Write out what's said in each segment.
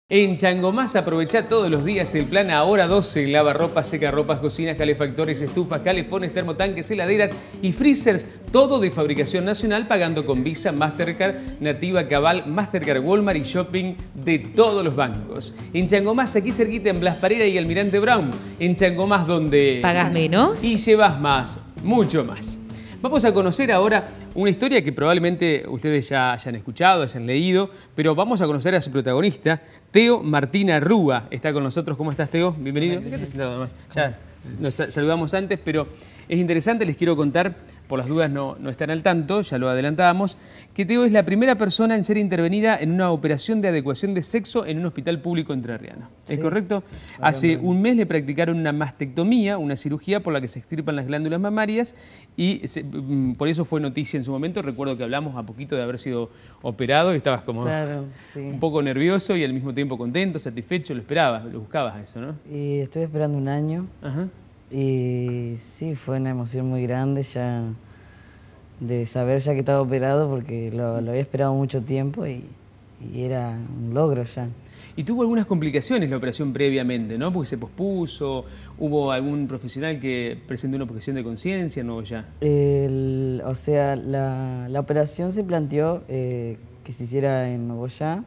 En Changomás aprovecha todos los días el plan Ahora 12, lava ropa, seca ropas, cocinas, calefactores, estufas, calefones, termotanques, heladeras y freezers, todo de fabricación nacional, pagando con Visa, Mastercard, Nativa, Cabal, Mastercard, Walmart y Shopping de todos los bancos. En Changomás, aquí cerquita en Blas Parera y Almirante Brown. En Changomás donde... ¿Pagás menos? Y llevas más, mucho más. Vamos a conocer ahora una historia que probablemente ustedes ya hayan escuchado, hayan leído, pero vamos a conocer a su protagonista, Teo Martina Rúa. Está con nosotros. ¿Cómo estás, Teo? Bienvenido. Quédate sentado nomás. Ya nos saludamos antes, pero es interesante, les quiero contar, por las dudas no están al tanto, ya lo adelantábamos, que Teo es la primera persona en ser intervenida en una operación de adecuación de sexo en un hospital público entrerriano. ¿Es correcto? Hace un mes le practicaron una mastectomía, una cirugía por la que se extirpan las glándulas mamarias y por eso fue noticia en su momento. Recuerdo que hablamos a poquito de haber sido operado y estabas como un poco nervioso y al mismo tiempo contento, satisfecho, lo esperabas, lo buscabas a eso, ¿no? Y estoy esperando un año. Ajá. Y sí, fue una emoción muy grande ya de saber ya que estaba operado, porque lo había esperado mucho tiempo y era un logro ya. Y tuvo algunas complicaciones la operación previamente, ¿no? Porque se pospuso, hubo algún profesional que presentó una objeción de conciencia, ¿no? Ya. O sea, la operación se planteó que se hiciera en Nogoyá.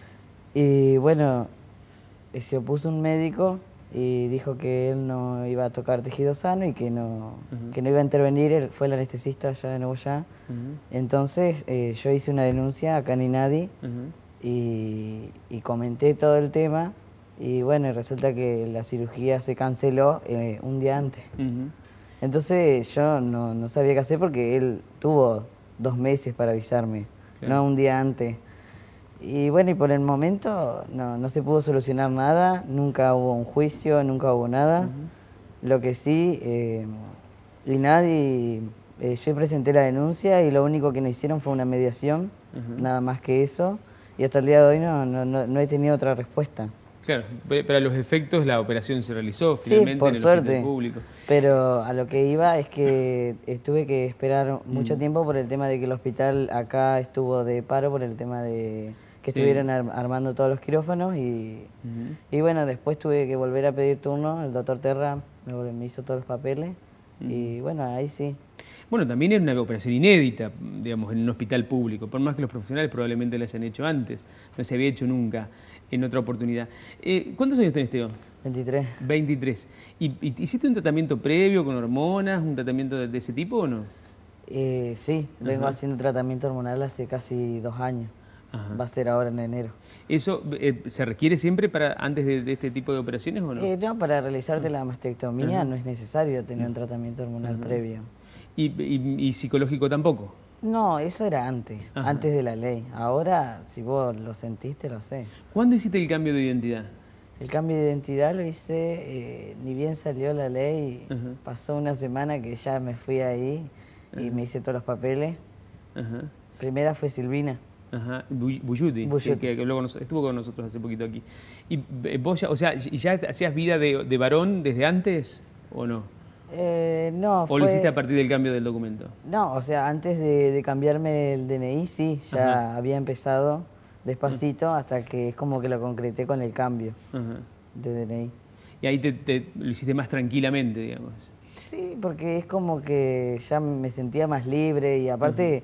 Y bueno, se opuso un médico y dijo que él no iba a tocar tejido sano y que no iba a intervenir. Él fue el anestesista allá de Nogoyá. Entonces yo hice una denuncia acá en Inadi y comenté todo el tema, y bueno, resulta que la cirugía se canceló un día antes. Entonces yo no sabía qué hacer, porque él tuvo 2 meses para avisarme, no un día antes. Y bueno, y por el momento no se pudo solucionar nada, nunca hubo un juicio, nunca hubo nada. Lo que sí, Inadi, yo presenté la denuncia y lo único que nos hicieron fue una mediación, nada más que eso. Y hasta el día de hoy no he tenido otra respuesta. Claro, pero a los efectos la operación se realizó finalmente por en el suerte, hospital público. Pero a lo que iba es que tuve que esperar mucho tiempo por el tema de que el hospital acá estuvo de paro por el tema de que estuvieron armando todos los quirófanos y bueno, después tuve que volver a pedir turno. El doctor Terra me hizo todos los papeles y bueno, ahí sí. Bueno, también era una operación inédita, digamos, en un hospital público, por más que los profesionales probablemente la hayan hecho antes, no se había hecho nunca en otra oportunidad. ¿Cuántos años tenés, Teo? 23. 23. ¿Y hiciste un tratamiento previo con hormonas, un tratamiento de ese tipo o no? Sí, vengo haciendo tratamiento hormonal hace casi 2 años. Va a ser ahora en enero. ¿Eso se requiere siempre antes de este tipo de operaciones o no? No, para realizarte la mastectomía no es necesario tener un tratamiento hormonal previo. ¿Y psicológico tampoco? No, eso era antes, antes de la ley. Ahora, si vos lo sentiste, lo sé. ¿Cuándo hiciste el cambio de identidad? El cambio de identidad lo hice, ni bien salió la ley, pasó una semana que ya me fui ahí y me hice todos los papeles. Primera fue Silvina. Buyuti, que estuvo con nosotros hace poquito aquí. ¿Y vos ya hacías vida de varón desde antes o no? No. ¿O lo hiciste a partir del cambio del documento? No, o sea, antes de cambiarme el DNI, sí, ya había empezado despacito hasta que es como que lo concreté con el cambio de DNI. Y ahí lo hiciste más tranquilamente, digamos. Sí, porque es como que ya me sentía más libre y aparte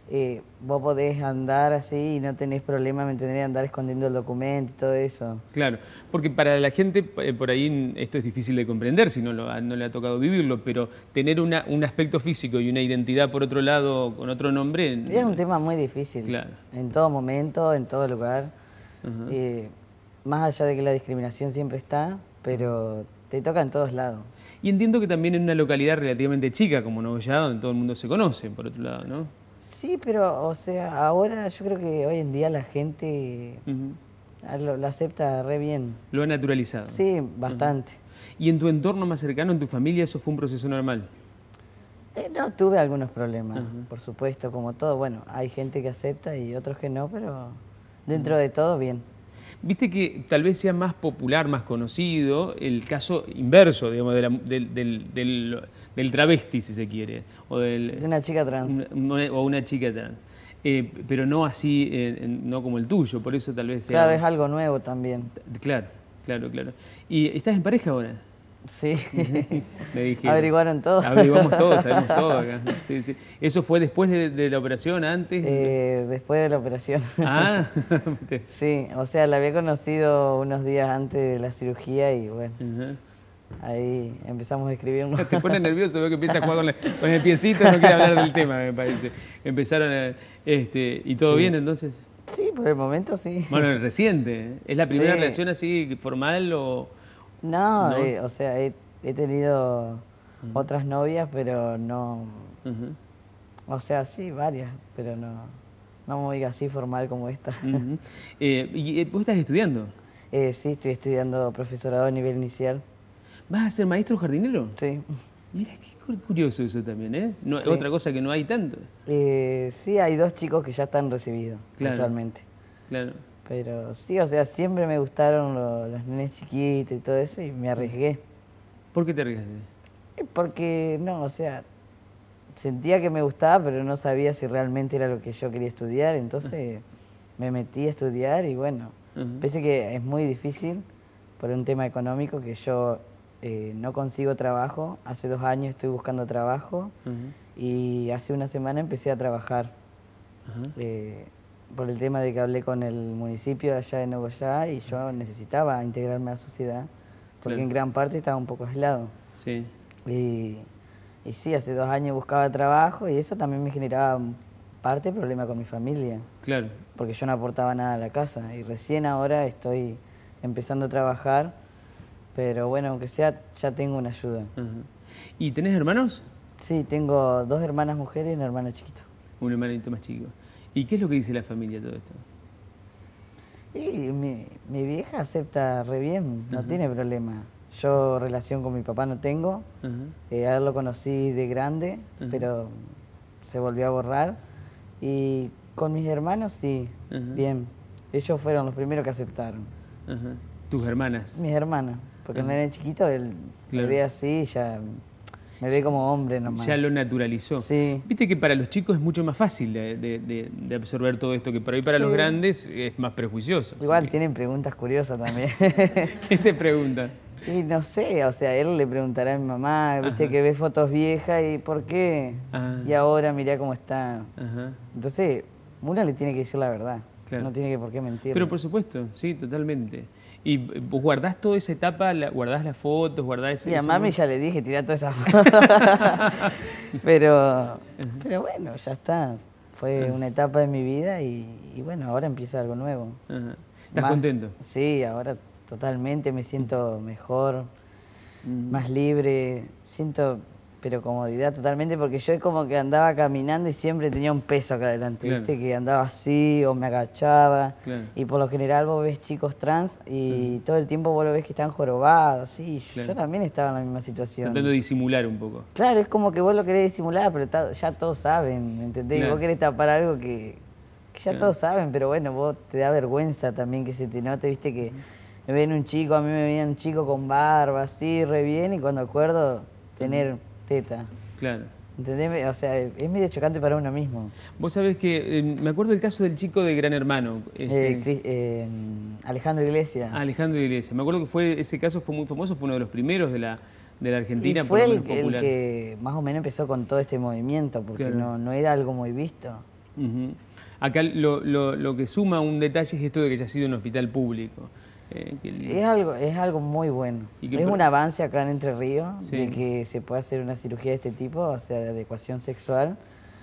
vos podés andar así y no tenés problema, me entendés, andar escondiendo el documento y todo eso. Claro, porque para la gente por ahí esto es difícil de comprender si no le ha tocado vivirlo, pero tener un aspecto físico y una identidad por otro lado, con otro nombre... Es un tema muy difícil, en todo momento, en todo lugar. Más allá de que la discriminación siempre está, pero te toca en todos lados. Y entiendo que también en una localidad relativamente chica como Nogoyá, donde todo el mundo se conoce, por otro lado, ¿no? Sí, pero, o sea, ahora yo creo que hoy en día la gente lo acepta re bien. Lo ha naturalizado. Sí, bastante. ¿Y en tu entorno más cercano, en tu familia, eso fue un proceso normal? No, tuve algunos problemas, por supuesto, como todo. Bueno, hay gente que acepta y otros que no, pero dentro de todo, bien. Viste que tal vez sea más popular, más conocido, el caso inverso, digamos, del travesti, si se quiere. O de una chica trans. O una chica trans. pero no así, no como el tuyo, por eso tal vez sea... Claro, es algo nuevo también. Claro, claro, claro. ¿Y estás en pareja ahora? Sí. Me dije. Averiguaron todo. Averiguamos todo, sabemos todo acá. Sí, sí. ¿Eso fue después de la operación, antes? Después de la operación. Ah. Sí, o sea, la había conocido unos días antes de la cirugía y bueno, ahí empezamos a escribirnos. Te pone nervioso, veo que empieza a jugar con el piecito, no quiere hablar del tema, me parece. Empezaron a, ¿y todo bien entonces? Sí, por el momento sí. Bueno, reciente. ¿Es la primera relación así formal o...? No, o sea, he tenido otras novias, pero no... O sea, sí, varias, pero no muy así formal como esta. ¿Y vos estás estudiando? Sí, estoy estudiando profesorado a nivel inicial. ¿Vas a ser maestro jardinero? Sí. Mira, qué curioso eso también, ¿eh? No, Sí. Otra cosa que no hay tanto. Sí, hay 2 chicos que ya están recibidos actualmente. Claro. Pero sí, o sea, siempre me gustaron los nenes chiquitos y todo eso y me arriesgué. ¿Por qué te arriesgaste? Porque, no, o sea, sentía que me gustaba, pero no sabía si realmente era lo que yo quería estudiar, entonces me metí a estudiar y bueno, pese que es muy difícil por un tema económico, que yo no consigo trabajo, hace 2 años estoy buscando trabajo y hace una semana empecé a trabajar. Por el tema de que hablé con el municipio de allá de Nogoyá y yo necesitaba integrarme a la sociedad, porque en gran parte estaba un poco aislado. Sí. Y sí, hace 2 años buscaba trabajo y eso también me generaba parte problema con mi familia. Claro. Porque yo no aportaba nada a la casa y recién ahora estoy empezando a trabajar, pero bueno, aunque sea, ya tengo una ayuda. ¿Y tenés hermanos? Sí, tengo 2 hermanas mujeres y un hermano chiquito. Un hermanito más chico. ¿Y qué es lo que dice la familia de todo esto? Y mi vieja acepta re bien, no tiene problema. Yo relación con mi papá no tengo, a él lo conocí de grande, pero se volvió a borrar. Y con mis hermanos sí, bien. Ellos fueron los primeros que aceptaron. ¿Tus hermanas? Mis hermanas, porque el nene chiquito, él me ve así, ya me ve como hombre nomás. Ya lo naturalizó. Sí. Viste que para los chicos es mucho más fácil de absorber todo esto, que por ahí para los grandes es más prejuicioso. Igual tienen preguntas curiosas también. ¿Qué te pregunta? Y no sé, o sea, él le preguntará a mi mamá, viste que ve fotos viejas y ¿por qué? Y ahora mirá cómo está. Entonces, uno le tiene que decir la verdad, no tiene que por qué mentir. Pero por supuesto, sí, totalmente. ¿Y vos guardás toda esa etapa, guardás las fotos, guardás ese... Y a mami ya le dije, tirá todas esas fotos. pero bueno, ya está. Fue una etapa de mi vida y bueno, ahora empieza algo nuevo. ¿Estás contento? Sí, ahora totalmente me siento mejor, más libre, siento pero comodidad totalmente, porque yo como que andaba caminando y siempre tenía un peso acá adelante, ¿viste? Que andaba así o me agachaba. Y por lo general vos ves chicos trans y todo el tiempo vos lo ves que están jorobados, sí. Yo también estaba en la misma situación. Tratando de disimular un poco. Claro, es como que vos lo querés disimular, pero ya todos saben, ¿me entendés? Vos querés tapar algo que ya todos saben, pero bueno, vos te da vergüenza también que se te note, ¿viste? Que me ven un chico, a mí me veía un chico con barba, así, re bien, y cuando acuerdo tener teta. Claro. ¿Entendés? O sea, es medio chocante para uno mismo. Vos sabés que me acuerdo del caso del chico de Gran Hermano. Alejandro Iglesias. Alejandro Iglesias. Me acuerdo que ese caso fue muy famoso, fue uno de los primeros de la Argentina. Y fue el que más o menos empezó con todo este movimiento, porque no era algo muy visto. Acá lo que suma un detalle es esto de que haya sido un hospital público. Es algo muy bueno. Es un avance acá en Entre Ríos de que se pueda hacer una cirugía de este tipo, o sea, de adecuación sexual,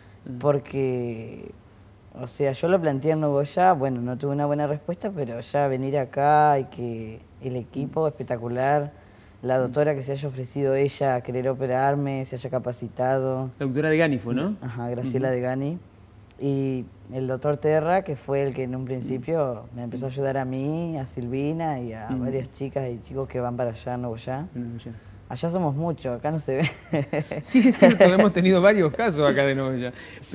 porque, o sea, yo lo planteé en Nogoyá, bueno, no tuve una buena respuesta, pero ya venir acá y que el equipo espectacular, la doctora que se haya ofrecido ella a querer operarme, se haya capacitado. La doctora Degani fue, ¿no? Ajá, Graciela Degani. Y el doctor Terra, que fue el que en un principio me empezó a ayudar a mí, a Silvina y a varias chicas y chicos que van para allá, a Nogoyá. Allá somos muchos, acá no se ve. Sí, es cierto, hemos tenido varios casos acá de Nogoyá.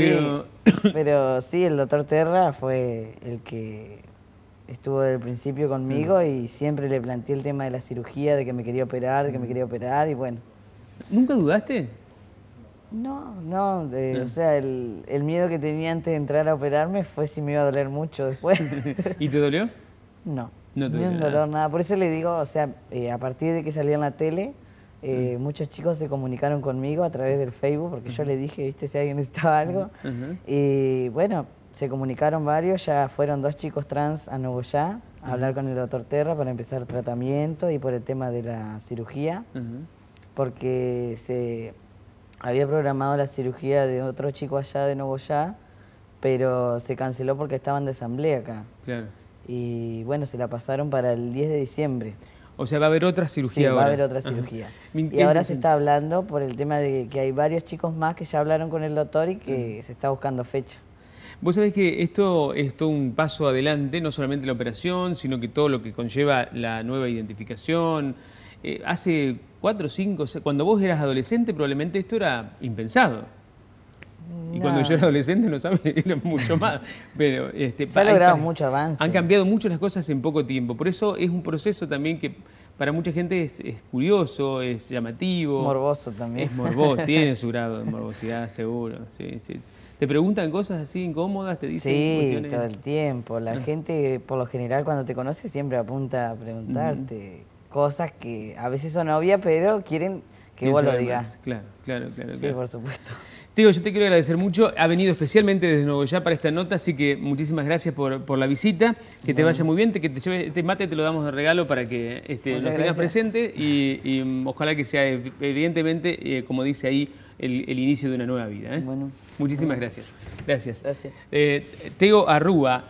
Pero sí, el doctor Terra fue el que estuvo desde el principio conmigo y siempre le planteé el tema de la cirugía, de que me quería operar, y bueno. ¿Nunca dudaste? No, o sea, el miedo que tenía antes de entrar a operarme fue si me iba a doler mucho después. ¿Y te dolió? No, No te ni un dolió dolor, nada. Por eso le digo, o sea, a partir de que salí en la tele, muchos chicos se comunicaron conmigo a través del Facebook, porque yo le dije, viste, si alguien necesitaba algo. Y bueno, se comunicaron varios, ya fueron 2 chicos trans a Nogoyá a hablar con el doctor Terra para empezar tratamiento y por el tema de la cirugía, porque se había programado la cirugía de otro chico allá de Nogoyá, pero se canceló porque estaban de asamblea acá. Claro. Y bueno, se la pasaron para el 10 de diciembre. O sea, va a haber otra cirugía ahora. Va a haber otra cirugía. Y ahora se está hablando por el tema de que hay varios chicos más que ya hablaron con el doctor y que se está buscando fecha. Vos sabés que esto es todo un paso adelante, no solamente la operación, sino que todo lo que conlleva la nueva identificación. Hace 4, 5, 6, cuando vos eras adolescente probablemente esto era impensado. Y cuando yo era adolescente, no sabes, era mucho más. Pero, se ha logrado mucho avance. Han cambiado mucho las cosas en poco tiempo. Por eso es un proceso también que para mucha gente es curioso, es llamativo. Morboso también. Es morboso, tiene su grado de morbosidad, seguro. Sí, sí. ¿Te preguntan cosas así incómodas? ¿Te dicen cuestiones? Todo el tiempo. La gente, por lo general, cuando te conoce, siempre apunta a preguntarte cosas que a veces son obvias, pero quieren que vos lo digas. Claro. Sí, por supuesto. Teo, yo te quiero agradecer mucho. Ha venido especialmente desde Nogoyá para esta nota, así que muchísimas gracias por la visita. Que te vaya muy bien, que te lleve este mate, te lo damos de regalo para que lo tengas presente y ojalá que sea evidentemente, como dice ahí, el inicio de una nueva vida. Bueno. Muchísimas gracias. Gracias. Teo Arrúa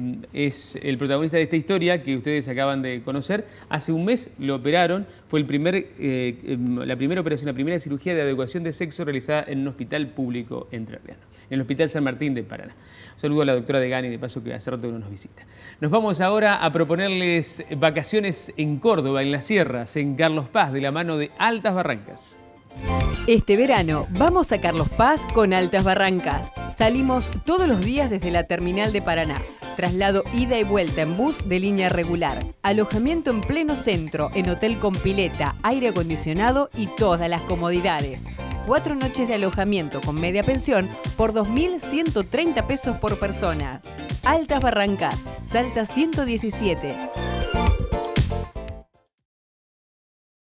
es el protagonista de esta historia que ustedes acaban de conocer. Hace un mes lo operaron. Fue la primera operación, la primera cirugía de adecuación de sexo realizada en un hospital público entrerriano, en el Hospital San Martín de Paraná. Un saludo a la doctora Degani, de paso que hace rato no nos visita. Nos vamos ahora a proponerles vacaciones en Córdoba, en las sierras, en Carlos Paz, de la mano de Altas Barrancas. Este verano vamos a Carlos Paz con Altas Barrancas. Salimos todos los días desde la terminal de Paraná. Traslado ida y vuelta en bus de línea regular. Alojamiento en pleno centro, en hotel con pileta, aire acondicionado y todas las comodidades. 4 noches de alojamiento con media pensión por 2.130 pesos por persona. Altas Barrancas, Salta 117.